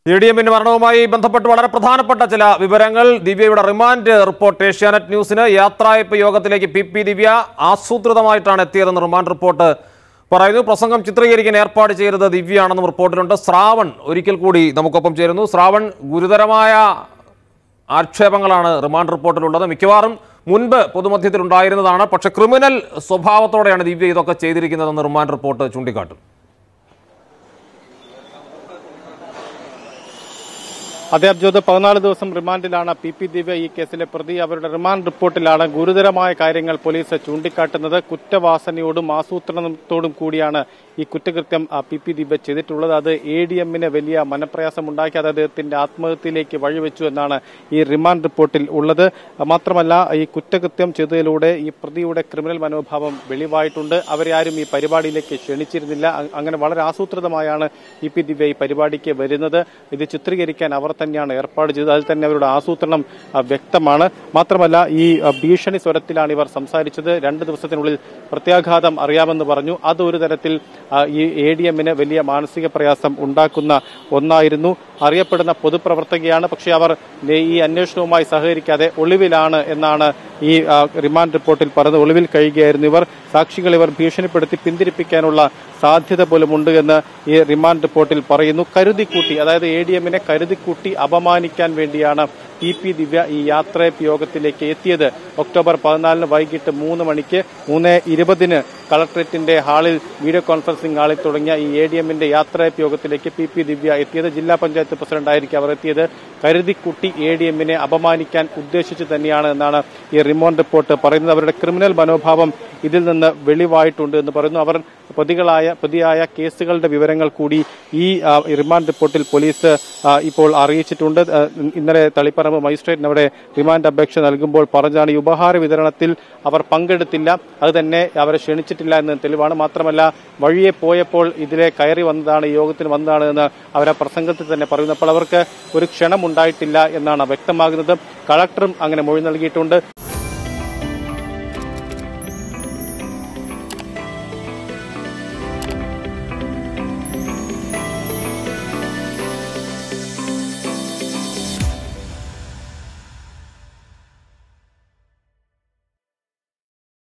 എഡിഎമ്മിന്റെ മരണവുമായി ബന്ധപ്പെട്ട് വളരെ പ്രധാനപ്പെട്ട ചില വിവരങ്ങൾ. ദിവ്യയുടെ റിമാൻഡ് റിപ്പോർട്ട് ഏഷ്യാനെറ്റ് ന്യൂസിന്. യാത്രയപ്പ് യോഗത്തിലേക്ക് പി ദിവ്യ ആസൂത്രിതമായിട്ടാണ് എത്തിയതെന്ന് റിമാൻഡ് റിപ്പോർട്ട് പറയുന്നു. പ്രസംഗം ചിത്രീകരിക്കാൻ ഏർപ്പാട് ചെയ്തത് ദിവ്യയാണെന്നും റിപ്പോർട്ടിലുണ്ട്. ശ്രാവൺ ഒരിക്കൽ കൂടി നമുക്കൊപ്പം ചേരുന്നു. ശ്രാവൺ, ഗുരുതരമായ ആക്ഷേപങ്ങളാണ് റിമാൻഡ് റിപ്പോർട്ടിലുള്ളത്. മിക്കവാറും മുൻപ് പൊതുമധ്യത്തിൽ ഉണ്ടായിരുന്നതാണ്. പക്ഷേ ക്രിമിനൽ സ്വഭാവത്തോടെയാണ് ദിവ്യ ഇതൊക്കെ ചെയ്തിരിക്കുന്നതെന്ന് റിമാൻഡ് റിപ്പോർട്ട് ചൂണ്ടിക്കാട്ടും. അതെ അബ്ജോദ്, 14 ദിവസം റിമാൻഡിലാണ് പി ദിവ്യ ഈ കേസിലെ പ്രതി. അവരുടെ റിമാൻഡ് റിപ്പോർട്ടിലാണ് ഗുരുതരമായ കാര്യങ്ങൾ പോലീസ് ചൂണ്ടിക്കാട്ടുന്നത്. കുറ്റവാസനയോടും ആസൂത്രണത്തോടും കൂടിയാണ് ഈ കുറ്റകൃത്യം പി ദിവ്യ ചെയ്തിട്ടുള്ളത്. അത് എഡിഎമ്മിന് വലിയ മനപ്രയാസമുണ്ടാക്കി, അത് അദ്ദേഹത്തിന്റെ ആത്മഹത്യയിലേക്ക് വഴിവെച്ചു എന്നാണ് ഈ റിമാൻഡ് റിപ്പോർട്ടിൽ ഉള്ളത്. മാത്രമല്ല, ഈ കുറ്റകൃത്യം ചെയ്തതിലൂടെ ഈ പ്രതിയുടെ ക്രിമിനൽ മനോഭാവം വെളിവായിട്ടുണ്ട്. അവരെ ആരും ഈ പരിപാടിയിലേക്ക് ക്ഷണിച്ചിരുന്നില്ല. അങ്ങനെ വളരെ ആസൂത്രിതമായാണ് പി ദിവ്യ ഈ പരിപാടിക്ക് വരുന്നത്. ഇത് ചിത്രീകരിക്കാൻ അവർ തന്നെയാണ് ഏർപ്പാട് ചെയ്തത്. അതിൽ തന്നെ അവരുടെ ആസൂത്രണം വ്യക്തമാണ്. മാത്രമല്ല, ഈ ഭീഷണി സ്വരത്തിലാണ് ഇവർ സംസാരിച്ചത്. 2 ദിവസത്തിനുള്ളിൽ പ്രത്യാഘാതം അറിയാമെന്ന് പറഞ്ഞു. അതൊരു തരത്തിൽ ഈ എഡിഎമ്മിന് വലിയ മാനസിക പ്രയാസം ഉണ്ടാക്കുന്ന ഒന്നായിരുന്നു. അറിയപ്പെടുന്ന പൊതുപ്രവർത്തകയാണ്. പക്ഷേ അവർ ഈ അന്വേഷണവുമായി സഹകരിക്കാതെ ഒളിവിലാണ് എന്നാണ് ഈ റിമാൻഡ് റിപ്പോർട്ടിൽ പറയുന്നത്. ഒളിവിൽ കഴിയുകയായിരുന്നു ഇവർ. സാക്ഷികളെ ഇവർ ഭീഷണിപ്പെടുത്തി പിന്തിരിപ്പിക്കാനുള്ള സാധ്യത പോലുമുണ്ട് എന്ന് ഈ റിമാൻഡ് റിപ്പോർട്ടിൽ പറയുന്നു. കരുതിക്കൂട്ടി, അതായത് എഡിഎമ്മിനെ കരുതിക്കൂട്ടി അപമാനിക്കാൻ വേണ്ടിയാണ് പി ദിവ്യ ഈ യാത്രയപ്പ് യോഗത്തിലേക്ക് എത്തിയത്. ഒക്ടോബർ 14 വൈകിട്ട് 3 മണിക്ക് 3:20 കളക്ടറേറ്റിന്റെ ഹാളിൽ വീഡിയോ കോൺഫറൻസിംഗ് ഹാളിൽ തുടങ്ങിയ ഈ എഡിഎമ്മിന്റെ യാത്രയപ്പ് യോഗത്തിലേക്ക് പി ദിവ്യ എത്തിയത്. ജില്ലാ പഞ്ചായത്ത് പ്രസിഡന്റായിരിക്കും അവർ എത്തിയത്. കരുതിക്കുട്ടി എഡിഎമ്മിനെ അപമാനിക്കാൻ ഉദ്ദേശിച്ച് തന്നെയാണ് എന്നാണ് ഈ റിമാൻഡ് റിപ്പോർട്ട് പറയുന്നത്. അവരുടെ ക്രിമിനൽ മനോഭാവം ഇതിൽ നിന്ന് വെളിവായിട്ടുണ്ട് എന്ന് പറയുന്നു. അവർ പ്രതിയായ കേസുകളുടെ വിവരങ്ങൾ കൂടി ഈ റിമാൻഡ് റിപ്പോർട്ടിൽ പോലീസ് ഇപ്പോൾ അറിയിച്ചിട്ടുണ്ട്. ഇന്നലെ തളിപ്പറമ്പ് മജിസ്ട്രേറ്റിന് അവിടെ റിമാൻഡ് അപേക്ഷ നൽകുമ്പോൾ പറഞ്ഞാണ് ഈ ഉപഹാര വിതരണത്തിൽ അവർ പങ്കെടുത്തില്ല, അത് തന്നെ അവരെ ക്ഷണിച്ചിട്ടില്ല എന്ന് തെളിവാണ്. മാത്രമല്ല, വഴിയെ പോയപ്പോൾ ഇതിലെ കയറി വന്നതാണ്, യോഗത്തിന് വന്നതാണ് എന്ന് അവർ ആ പ്രസംഗത്തിൽ തന്നെ പറയുന്നു. അപ്പോൾ അവർക്ക് ഒരു ക്ഷണം ഉണ്ടായിട്ടില്ല എന്നാണ് വ്യക്തമാകുന്നത്. കളക്ടറും അങ്ങനെ മൊഴി നൽകിയിട്ടുണ്ട്.